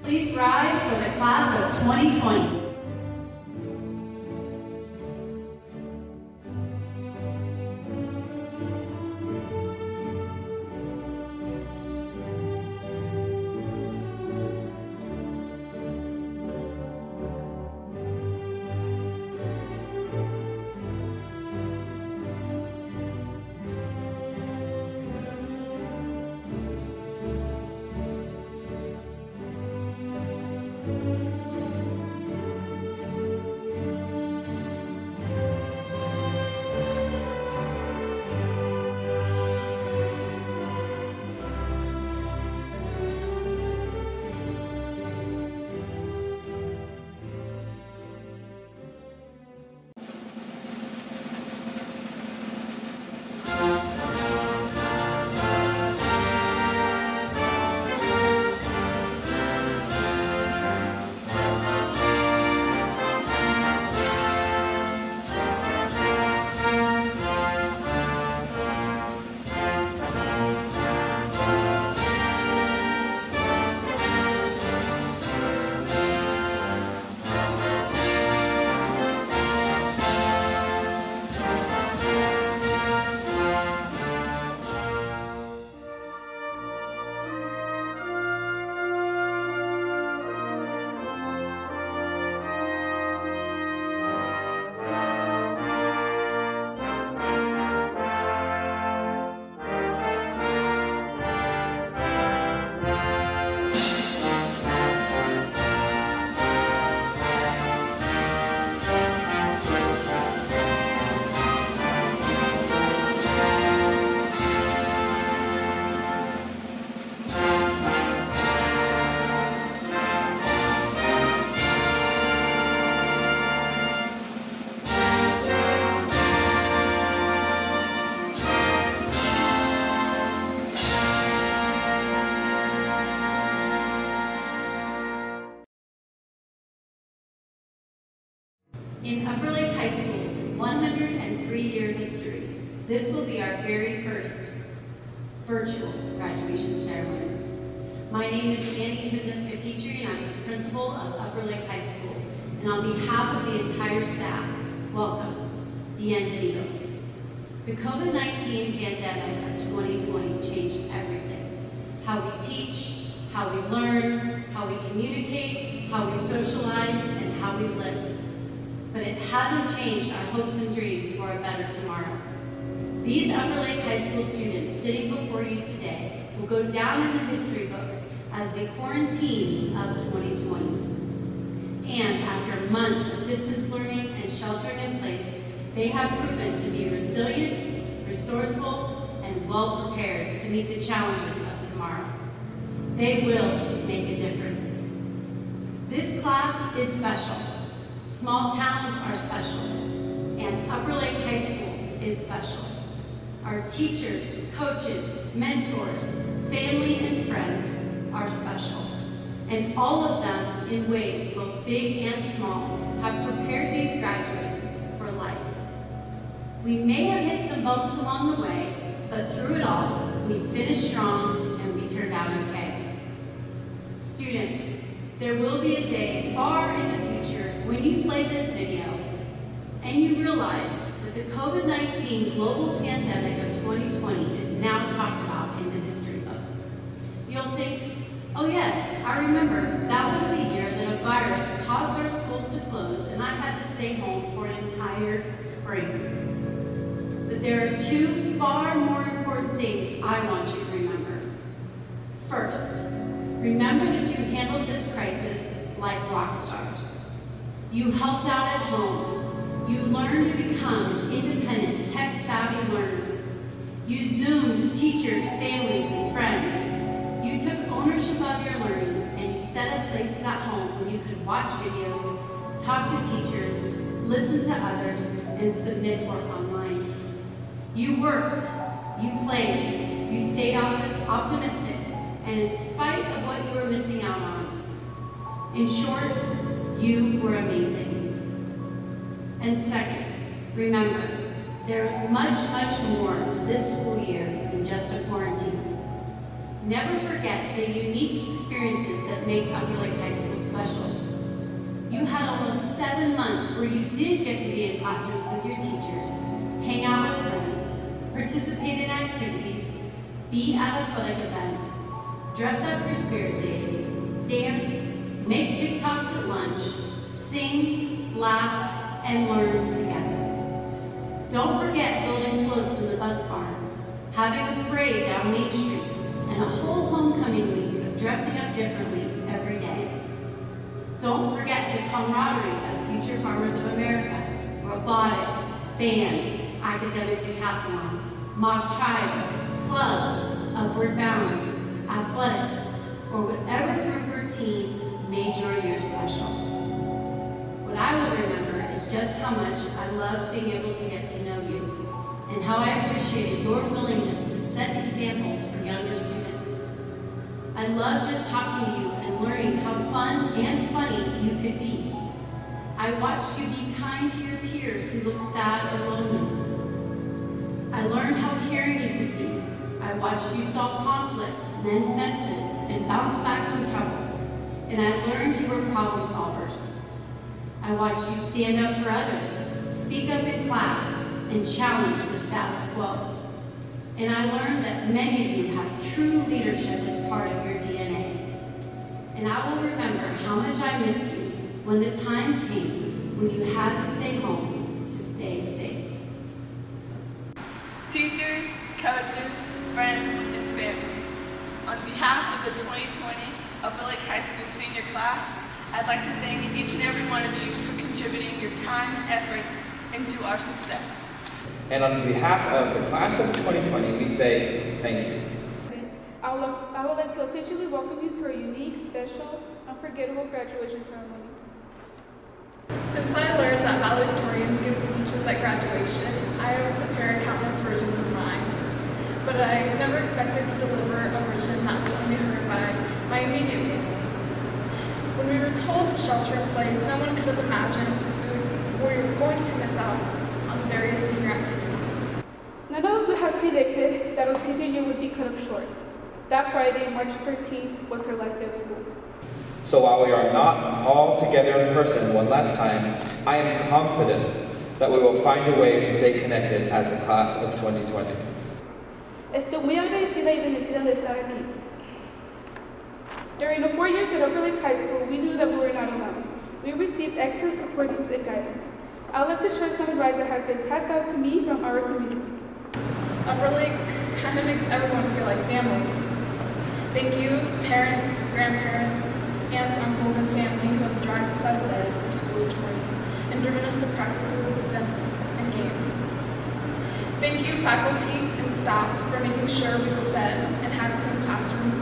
Please rise for the class of 2020. In Upper Lake High School's 103-year history, this will be our very first virtual graduation ceremony. My name is Annie Hudniska-Petrie, and I'm the principal of Upper Lake High School. And on behalf of the entire staff, welcome, bienvenidos. The COVID-19 pandemic of 2020 changed everything. How we teach, how we learn, how we communicate, how we socialize, and how we live. But it hasn't changed our hopes and dreams for a better tomorrow. These Upper Lake High School students sitting before you today will go down in the history books as the quarantines of 2020. And after months of distance learning and sheltering in place, they have proven to be resilient, resourceful, and well prepared to meet the challenges of tomorrow. They will make a difference. This class is special. Small towns are special, and Upper Lake High School is special. Our teachers, coaches, mentors, family, and friends are special. And all of them, in ways both big and small, have prepared these graduates for life. We may have hit some bumps along the way, but through it all, we finished strong and we turned out okay. Students, there will be a day far in the future when you play this video and you realize that the COVID-19 global pandemic of 2020 is now talked about in the history books. You'll think, oh yes, I remember, that was the year that a virus caused our schools to close and I had to stay home for an entire spring. But there are two far more important things I want you to remember. First, remember that you handled this crisis like rock stars. You helped out at home. You learned to become an independent, tech-savvy learner. You Zoomed teachers, families, and friends. You took ownership of your learning, and you set up places at home where you could watch videos, talk to teachers, listen to others, and submit work online. You worked, you played, you stayed optimistic, and in spite of what you were missing out on. In short, you were amazing. And second, remember, there is much, much more to this school year than just a quarantine. never forget the unique experiences that make Upper Lake High School special. You had almost 7 months where you did get to be in classrooms with your teachers, hang out with friends, participate in activities, be at athletic events, dress up for spirit days, dance, make TikToks at lunch, sing, laugh, and learn together. Don't forget building floats in the bus barn, having a parade down Main Street, and a whole homecoming week of dressing up differently every day. Don't forget the camaraderie of Future Farmers of America, robotics, band, academic decathlon, mock trial, clubs, Upward Bound, athletics, or whatever group or team made your year special. What I will remember is just how much I loved being able to get to know you, and how I appreciated your willingness to set examples for younger students. I loved just talking to you and learning how fun and funny you could be. I watched you be kind to your peers who looked sad or lonely. I learned how caring you could be. I watched you solve conflicts, mend fences, and bounce back from troubles. And I learned you were problem solvers. I watched you stand up for others, speak up in class, and challenge the status quo. And I learned that many of you have true leadership as part of your DNA. And I will remember how much I missed you when the time came when you had to stay home to stay safe. Teachers, coaches, friends, and family, on behalf of the 2020 Upper Lake High School senior class, I'd like to thank each and every one of you for contributing your time and efforts into our success. And on behalf of the class of 2020, we say thank you. I would like to officially welcome you to our unique, special, unforgettable graduation ceremony. Since I learned that valedictorians give speeches at graduation, I have prepared countless versions of mine. But I never expected to deliver a version that was only heard by my immediate family. When we were told to shelter in place, no one could have imagined we were going to miss out on the various senior activities. None of us would have predicted that our senior year would be cut off short. That Friday, March 13th, was her last day of school. So while we are not all together in person one last time, I am confident that we will find a way to stay connected as the class of 2020. Estoy muy agradecida y bendecida de estar aquí. During the 4 years at Upper Lake High School, we knew that we were not alone. We received excellent support and guidance. I would like to share some advice that have been passed out to me from our community. Upper Lake kind of makes everyone feel like family. Thank you, parents, grandparents, aunts, uncles, and family who have dragged us out of bed for school each morning and driven us to practices, events, and games. Thank you, faculty and staff, for making sure we were fed and had clean classrooms.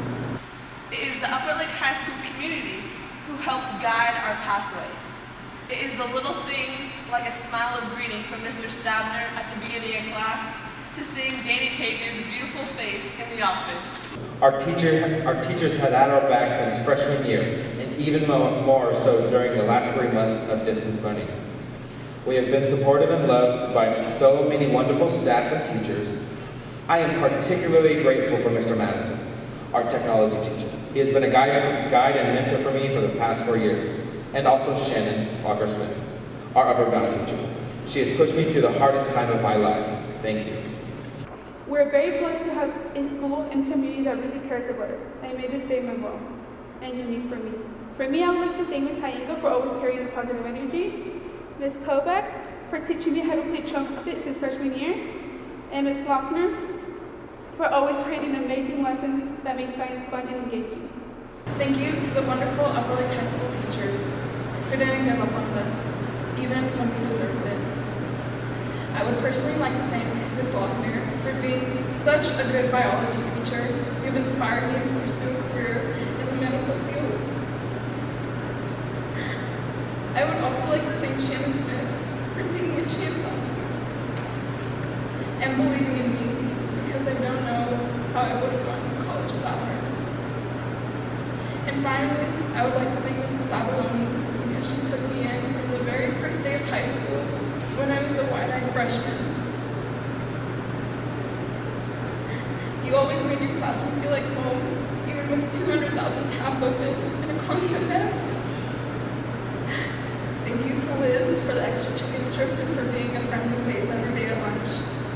It is the Upper Lake High School community who helped guide our pathway. It is the little things like a smile of greeting from Mr. Stabner at the beginning of class to seeing Danny Page's beautiful face in the office. Our teachers had our back since freshman year, and even more so during the last 3 months of distance learning. We have been supported and loved by so many wonderful staff and teachers. I am particularly grateful for Mr. Madison, our technology teacher. He has been a guide and mentor for me for the past 4 years, and also Shannon Walker-Smith, our Upward Bound teacher. She has pushed me through the hardest time of my life. Thank you. We're very blessed to have a school and community that really cares about us and made this day memorable and unique for me. For me, I would like to thank Ms. Hayenga for always carrying the positive energy, Ms. Toback for teaching me how to play trumpet since freshman year, and Ms. Lochner for always creating amazing lessons that make science fun and engaging. Thank you to the wonderful Upper Lake High School teachers who didn't give up on us, even when we deserved it. I would personally like to thank Ms. Lochner for being such a good biology teacher. You've inspired me to pursue a career in the medical field. I would also like to thank Shannon Smith for taking a chance on me and believing in me, because I don't know how I would have gone to college without her. And finally, I would like to thank Mrs. Savaloni, because she took me in from the very first day of high school when I was a wide-eyed freshman. You always made your classroom feel like home, even with 200,000 tabs open and a constant mess. Thank you to Liz for the extra chicken strips and for being a friendly face every day at lunch.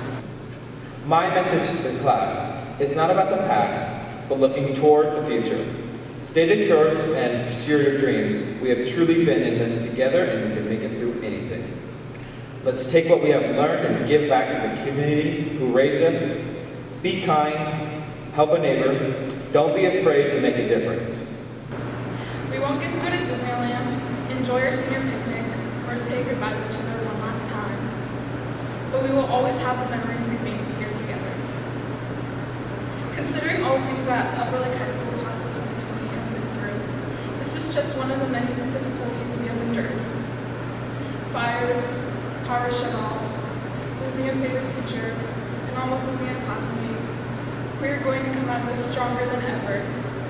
My message to the class is not about the past, but looking toward the future. Stay the course and pursue your dreams. We have truly been in this together and we can make it through anything. Let's take what we have learned and give back to the community who raised us. Be kind, help a neighbor, don't be afraid to make a difference. We won't get to go to Disneyland, enjoy our senior picnic, or say goodbye to each other one last time. But we will always have the memories we've made here together. Considering all the things that Upper Lake High School Class of 2020 has been through, this is just one of the many difficulties we have endured. Fires, power shutoffs, losing a favorite teacher, and almost losing a classmate. We are going to come out of this stronger than ever.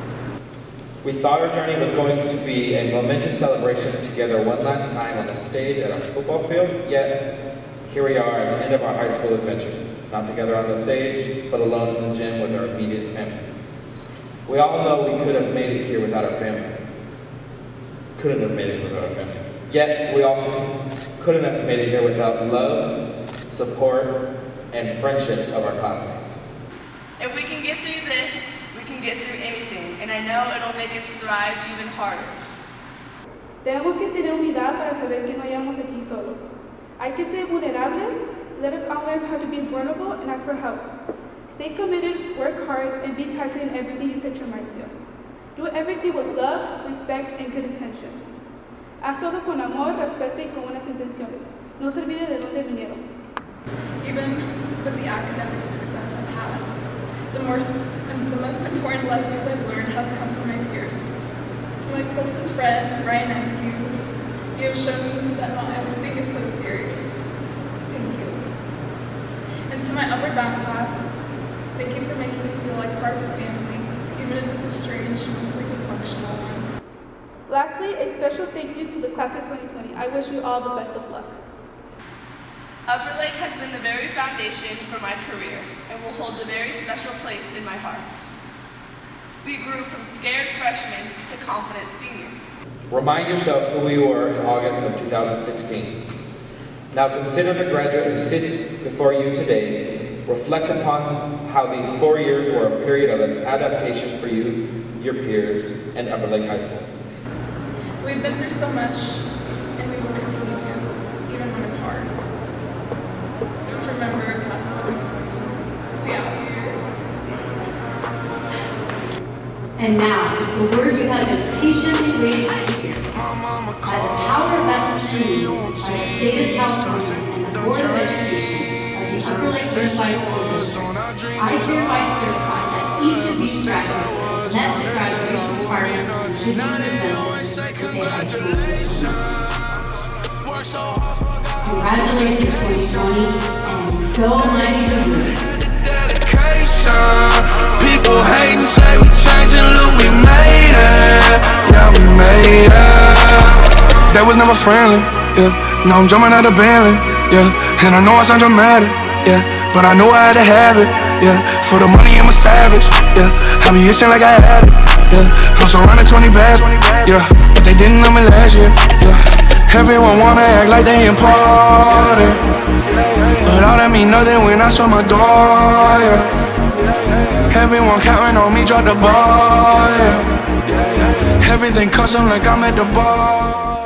We thought our journey was going to be a momentous celebration together one last time on the stage at our football field, yet here we are at the end of our high school adventure, not together on the stage, but alone in the gym with our immediate family. We all know we could have made it here without our family. Couldn't have made it without our family. Yet we also couldn't have made it here without love, support, and friendships of our classmates. If we can get through this, we can get through anything, and I know it'll make us thrive even harder. Tenemos que tener unidad para saber que no hayamos aquí solos. Hay que ser vulnerables. Let us all learn how to be vulnerable and ask for help. Stay committed, work hard, and be passionate in everything you set your mind to. Do everything with love, respect, and good intentions. Haz todo con amor, respeto y con buenas intenciones. No se olvide de dónde vinieron. Even with the academic success I've had, the most important lessons I've learned have come from my peers. To my closest friend, Ryan Escue, you have shown me that not everything is so serious. Thank you. And to my upper back class, thank you for making me feel like part of the family, even if it's a strange, mostly dysfunctional one. Lastly, a special thank you to the class of 2020. I wish you all the best of luck. Upper Lake has been the very foundation for my career and will hold a very special place in my heart. We grew from scared freshmen to confident seniors. Remind yourself who you were in August of 2016. Now consider the graduate who sits before you today. Reflect upon how these 4 years were a period of adaptation for you, your peers, and Upper Lake High School. We've been through so much, and we will continue to, even when it's hard. Just remember, class of 2020, we out here. And now, the words you have been patiently waiting to hear. By the power vested in me by the State of California and the Board of Education of the Upper Lake Unified School District, I hereby certify that each of these graduates has met the graduation requirements and should be presented with a high school diploma. Congratulations, 2020, and go Mighty Hoosiers! People hate and say we changing, look, we made it. Yeah, we made it. That was never friendly, yeah. Now I'm jumping out of Bentley, yeah. And I know I sound dramatic, yeah. But I know I had to have it, yeah. For the money, I'm a savage, yeah. I be itching like I had it, yeah. I'm surrounded 20 bags, yeah. But they didn't know me last year, yeah. Everyone wanna act like they important, but all that mean nothing when I shut my door, yeah. Everyone counting on me, drop the ball, yeah. Everything custom like I'm at the bar.